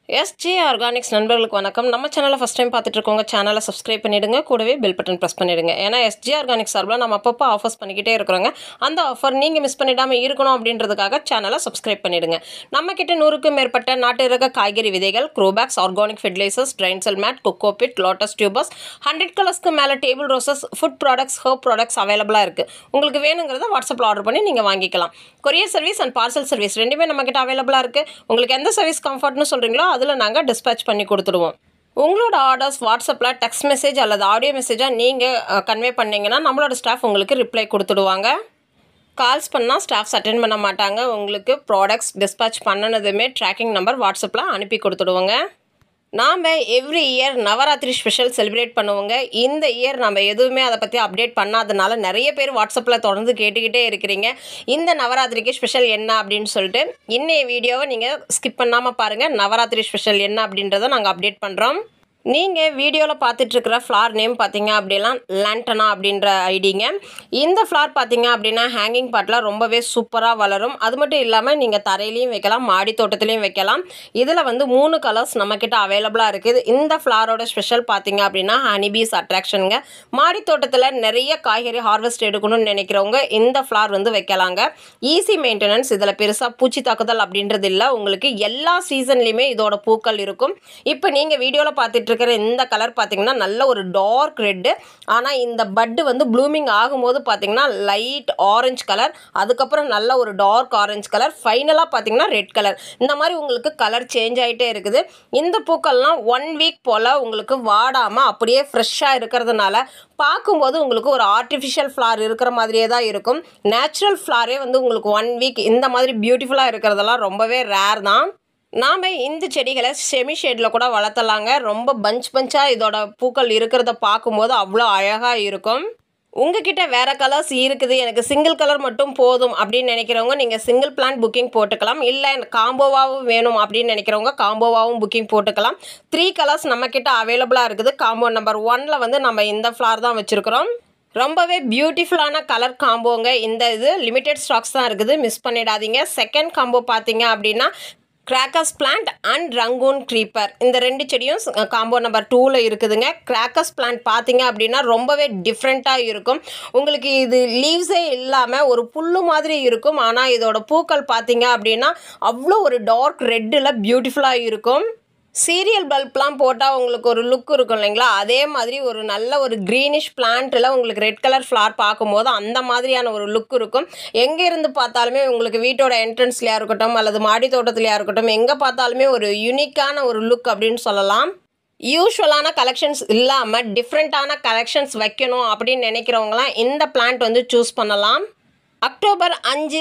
SJ organics நண்பர்களுக்கு வணக்கம். நம்ம சேனலை ஃபஸ்ட் டைம் பார்த்துட்டு இருக்கவங்க சேனலை சப்ஸ்கிரைப் பண்ணிவிடுங்க, கூடவே பெல் பட்டன் ப்ரெஸ் பண்ணிவிடுங்க. ஏன்னா எஸ்ஜே ஆர்கானிக்ஸ் சார்பில் நம்ம அப்பப்போ ஆஃபர்ஸ் பண்ணிக்கிட்டே இருக்கிறோங்க. அந்த ஆஃபர் நீங்கள் மிஸ் பண்ணிடாமல் இருக்கணும் அப்படின்றதுக்காக சேனலை சப்ஸ்கிரைப் பண்ணிவிடுங்க. நம்மக்கிட்ட 100க்கும் மேற்பட்ட நாட்டு ரக காய்கறி விதைகள், grow bags, organic fertilizers, drain cell mat, cocopeat, lotus tubers, 100 கலர்ஸ்க்கு மேலே table roses, food products, herb products அவைலபிளாக இருக்குது. உங்களுக்கு வேணுங்கிறத வாட்ஸ்அப்பில் ஆர்டர் பண்ணி நீங்கள் வாங்கிக்கலாம். Courier service and parcel service ரெண்டுமே நம்மக்கிட்ட அவைலபிளாக இருக்குது. உங்களுக்கு எந்த சர்வீஸ் கம்ஃபர்ட்னு சொல்கிறீங்களோ அதில் நாங்கள் டிஸ்பேச் பண்ணி கொடுத்துடுவோம். உங்களோட ஆர்டர்ஸ் வாட்ஸ்அப்பில் டெக்ஸ்ட் மெசேஜ் அல்லது ஆடியோ மெசேஜாக நீங்கள் கன்வே பண்ணிங்கன்னா நம்மளோட ஸ்டாஃப் உங்களுக்கு ரிப்ளை கொடுத்துடுவாங்க. கால்ஸ் பண்ணால் ஸ்டாஃப்ஸ் அட்டென்ட் பண்ண மாட்டாங்க. உங்களுக்கு ப்ராடக்ட்ஸ் டிஸ்பேச் பண்ணினதுமே ட்ராக்கிங் நம்பர் வாட்ஸ்அப்பில் அனுப்பி கொடுத்துடுவோங்க. நாம் every year Navaratri special celebrate பண்ணுவோங்க. இந்த இயர் நம்ம எதுவுமே அதை பற்றி அப்டேட் பண்ணாதனால நிறைய பேர் வாட்ஸ்அப்பில் தொடர்ந்து கேட்டுக்கிட்டே இருக்கிறீங்க, இந்த நவராத்திரிக்கு ஸ்பெஷல் என்ன அப்படின்னு சொல்லிட்டு. இன்னைய வீடியோவை நீங்கள் ஸ்கிப் பண்ணாமல் பாருங்கள். நவராத்திரி ஸ்பெஷல் என்ன அப்படின்றத நாங்கள் அப்டேட் பண்ணுறோம். நீங்கள் வீடியோவில் பார்த்துட்ருக்கிற ஃப்ளார் நேம் பார்த்தீங்க அப்படின்னா லேண்டனா அப்படின்ற ஐடிங்க. இந்த ஃப்ளார் பார்த்தீங்க அப்படின்னா ஹேங்கிங் பாட்டில் ரொம்பவே சூப்பராக வளரும். அது மட்டும் இல்லாமல் நீங்கள் தரையிலையும் வைக்கலாம், மாடி தோட்டத்துலையும் வைக்கலாம். இதில் வந்து 3 கலர்ஸ் நம்மக்கிட்ட அவைலபிளாக இருக்குது. இந்த ஃப்ளாரோட ஸ்பெஷல் பார்த்தீங்க அப்படின்னா ஹனிபீஸ் அட்ராக்ஷனுங்க. மாடி தோட்டத்தில் நிறைய காய்கறி ஹார்வெஸ்ட் எடுக்கணும்னு நினைக்கிறவங்க இந்த ஃப்ளார் வந்து வைக்கலாங்க. ஈஸி மெயின்டெனன்ஸ், இதில் பெருசாக பூச்சி தாக்குதல் அப்படின்றது இல்லை. உங்களுக்கு எல்லா சீசன்லேயுமே இதோட பூக்கள் இருக்கும். இப்போ நீங்கள் வீடியோவில் பார்த்துட்டு இருக்கிற இந்த கலர் பார்த்தீங்கன்னா நல்ல ஒரு டார்க் ரெட்டு. ஆனால் இந்த பட்டு வந்து ப்ளூமிங் ஆகும்போது பார்த்தீங்கன்னா லைட் ஆரஞ்சு கலர், அதுக்கப்புறம் நல்ல ஒரு டார்க் ஆரஞ்சு கலர், ஃபைனலாக பார்த்தீங்கன்னா ரெட் கலர். இந்த மாதிரி உங்களுக்கு கலர் சேஞ்ச் ஆகிட்டே இருக்குது. இந்த பூக்கள்லாம் 1 வீக் போல் உங்களுக்கு வாடாமல் அப்படியே ஃப்ரெஷ்ஷாக இருக்கிறதுனால பார்க்கும்போது உங்களுக்கு ஒரு ஆர்டிஃபிஷியல் ஃப்ளார் இருக்கிற மாதிரியே தான் இருக்கும். நேச்சுரல் ஃப்ளாரே வந்து உங்களுக்கு 1 வீக் இந்த மாதிரி பியூட்டிஃபுல்லாக இருக்கிறதெல்லாம் ரொம்பவே ரேர் தான். நாம் இந்த செடிகளை செமி ஷேடில் கூட வளர்த்தலாங்க. ரொம்ப பஞ்சாக இதோட பூக்கள் இருக்கிறத பார்க்கும்போது அவ்வளோ அழகாக இருக்கும். உங்ககிட்ட வேறு கலர்ஸ் இருக்குது, எனக்கு சிங்கிள் கலர் மட்டும் போதும் அப்படின்னு நினைக்கிறவங்க நீங்கள் சிங்கிள் பிளான்ட் புக்கிங் போட்டுக்கலாம். இல்லை எனக்கு காம்போவாகவும் வேணும் அப்படின்னு நினைக்கிறவங்க காம்போவாகவும் புக்கிங் போட்டுக்கலாம். 3 கலர்ஸ் நம்மக்கிட்ட அவைலபிளாக இருக்குது. காம்போ நம்பர் 1 வந்து நம்ம இந்த ஃப்ளார் தான் வச்சுருக்கிறோம். ரொம்பவே பியூட்டிஃபுல்லான கலர் காம்போங்க. இந்த இது லிமிடெட் ஸ்டாக்ஸ் தான் இருக்குது, மிஸ் பண்ணிடாதீங்க. செகண்ட் காம்போ பார்த்தீங்க அப்படின்னா crackers plant and Rangoon creeper. இந்த 2 செடியும் காம்போ நம்பர் 2ல் இருக்குதுங்க. கிராக்கர்ஸ் பிளான்ட் பார்த்தீங்க அப்படின்னா ரொம்பவே டிஃப்ரெண்ட்டாக இருக்கும். உங்களுக்கு இது லீவ்ஸே இல்லாமல் ஒரு புல்லு மாதிரி இருக்கும். ஆனால் இதோட பூக்கள் பார்த்தீங்க அப்படின்னா அவ்வளோ ஒரு டார்க் ரெட்டில் பியூட்டிஃபுல்லாக இருக்கும். சீரியல் பல்ப்லாம் போட்டால் உங்களுக்கு ஒரு லுக் இருக்கும் இல்லைங்களா, அதே மாதிரி ஒரு நல்ல ஒரு க்ரீனிஷ் பிளான்ட்டில் உங்களுக்கு ரெட் கலர் ஃப்ளார் பார்க்கும்போது அந்த மாதிரியான ஒரு லுக் இருக்கும். எங்கே இருந்து பார்த்தாலுமே உங்களுக்கு வீட்டோட என்ட்ரன்ஸ்லையாக இருக்கட்டும் அல்லது மாடி தோட்டத்துலையாக இருக்கட்டும், எங்கே பார்த்தாலுமே ஒரு யூனிக்கான ஒரு லுக் அப்படின்னு சொல்லலாம். யூஸ்வலான கலெக்ஷன்ஸ் இல்லாமல் டிஃப்ரெண்ட்டான கலெக்ஷன்ஸ் வைக்கணும் அப்படின்னு நினைக்கிறவங்களாம் இந்த பிளான்ட் வந்து சூஸ் பண்ணலாம். அக்டோபர் 5,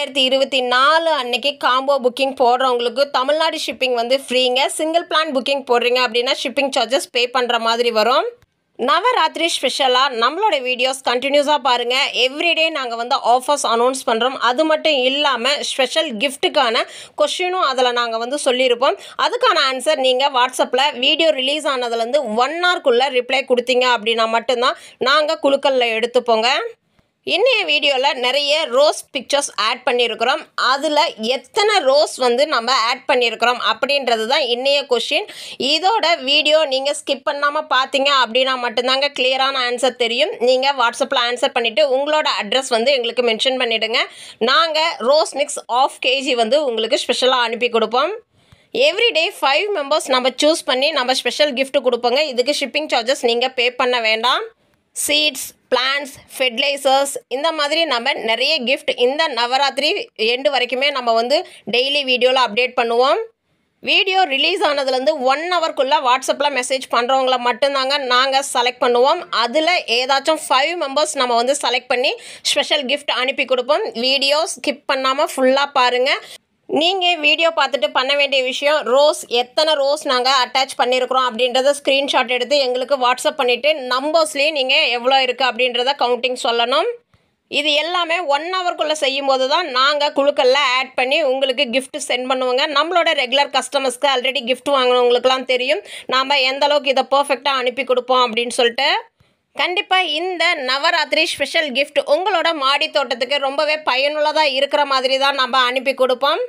2024 அன்னைக்கு காம்போ புக்கிங் போடுறவங்களுக்கு தமிழ்நாடு ஷிப்பிங் வந்து ஃப்ரீங்க. சிங்கிள் பிளான் புக்கிங் போடுறீங்க அப்படின்னா ஷிப்பிங் சார்ஜஸ் பே பண்ணுற மாதிரி வரும். நவராத்திரி ஸ்பெஷலாக நம்மளோட வீடியோஸ் கண்டினியூஸாக பாருங்கள். எவ்ரிடே நாங்கள் வந்து ஆஃபர்ஸ் அனௌன்ஸ் பண்ணுறோம். அது மட்டும் இல்லாமல் ஸ்பெஷல் கிஃப்ட்டுக்கான கொஷினும் அதில் நாங்கள் வந்து சொல்லியிருப்போம். அதுக்கான ஆன்சர் நீங்கள் வாட்ஸ்அப்பில் வீடியோ ரிலீஸ் ஆனதுலேருந்து 1 ஹவர்க்குள்ளே ரிப்ளை கொடுத்தீங்க அப்படின்னா மட்டும்தான் நாங்கள் குழுக்களில் எடுத்துப்போங்க. இன்னைய வீடியோவில் நிறைய ரோஸ் பிக்சர்ஸ் ஆட் பண்ணியிருக்கிறோம். அதில் எத்தனை ரோஸ் வந்து நம்ம ஆட் பண்ணியிருக்கிறோம் அப்படின்றது தான் இன்னைய கொஷின். இதோட வீடியோ நீங்கள் ஸ்கிப் பண்ணாமல் பார்த்தீங்க அப்படின்னா மட்டும்தாங்க கிளியரான ஆன்சர் தெரியும். நீங்கள் வாட்ஸ்அப்பில் ஆன்சர் பண்ணிவிட்டு உங்களோட அட்ரஸ் வந்து எங்களுக்கு மென்ஷன் பண்ணிவிடுங்க. நாங்கள் ரோஸ் மிக்ஸ் 1/2 kg வந்து உங்களுக்கு ஸ்பெஷலாக அனுப்பி கொடுப்போம். எவ்ரிடே 5 மெம்பர்ஸ் நம்ம சூஸ் பண்ணி நம்ம ஸ்பெஷல் கிஃப்ட் கொடுப்போங்க. இதுக்கு ஷிப்பிங் சார்ஜஸ் நீங்கள் பே பண்ண வேண்டாம். சீட்ஸ், பிளான்ஸ், ஃபெர்டிலைசர்ஸ், இந்த மாதிரி நம்ம நிறைய கிஃப்ட் இந்த நவராத்திரி எண்டு வரைக்குமே நம்ம வந்து டெய்லி வீடியோவில் அப்டேட் பண்ணுவோம். வீடியோ ரிலீஸ் ஆனதுலேருந்து 1 ஹவர்க்குள்ளே வாட்ஸ்அப்பில் மெசேஜ் பண்ணுறவங்கள மட்டும்தாங்க நாங்கள் செலக்ட் பண்ணுவோம். அதில் ஏதாச்சும் 5 மெம்பர்ஸ் நம்ம வந்து செலக்ட் பண்ணி ஸ்பெஷல் கிஃப்ட் அனுப்பி கொடுப்போம். வீடியோ ஸ்கிப் பண்ணாமல் ஃபுல்லாக பாருங்கள். நீங்கள் வீடியோ பார்த்துட்டு பண்ண வேண்டிய விஷயம், ரோஸ் எத்தனை ரோஸ் நாங்கள் அட்டாச் பண்ணியிருக்கிறோம் அப்படின்றத ஸ்க்ரீன்ஷாட் எடுத்து எங்களுக்கு வாட்ஸ்அப் பண்ணிவிட்டு நம்பர்ஸ்லேயே நீங்கள் எவ்வளோ இருக்குது அப்படின்றத கவுண்டிங் சொல்லணும். இது எல்லாமே 1 ஹவர்க்குள்ளே செய்யும்போது தான் நாங்கள் குழுக்களில் ஆட் பண்ணி உங்களுக்கு கிஃப்ட் சென்ட் பண்ணுவோங்க. நம்மளோட ரெகுலர் கஸ்டமர்ஸ்க்கு ஆல்ரெடி கிஃப்ட் வாங்கினவங்களுக்குலாம் தெரியும் நாம் எந்த அளவுக்கு இதை பர்ஃபெக்டாக அனுப்பி கொடுப்போம் அப்படின்னு சொல்லிட்டு. கண்டிப்பாக இந்த நவராத்திரி ஸ்பெஷல் கிஃப்ட் உங்களோட மாடி தோட்டத்துக்கு ரொம்பவே பயனுள்ளதாக இருக்கிற மாதிரி தான் நம்ம அனுப்பி கொடுப்போம்.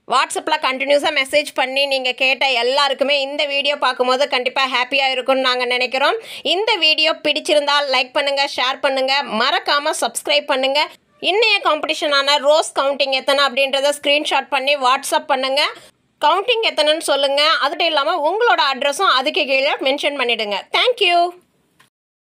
வாட்ஸ்அப்பில் கண்டினியூஸாக மெசேஜ் பண்ணி நீங்கள் கேட்ட எல்லாருக்குமே இந்த வீடியோ பார்க்கும்போது கண்டிப்பாக ஹாப்பியாக இருக்கும்னு நாங்கள் நினைக்கிறோம். இந்த வீடியோ பிடிச்சிருந்தால் லைக் பண்ணுங்கள், ஷேர் பண்ணுங்கள், மறக்காமல் சப்ஸ்கிரைப் பண்ணுங்கள். இன்னைய காம்படிஷனான ரோஸ் கவுண்டிங் எத்தனை அப்படின்றத ஸ்க்ரீன்ஷாட் பண்ணி வாட்ஸ்அப் பண்ணுங்கள். கவுண்டிங் எத்தனைன்னு சொல்லுங்கள். அதுவும் இல்லாமல் உங்களோட அட்ரஸும் அதுக்கு கீழே மென்ஷன் பண்ணிவிடுங்க. தேங்க்யூ.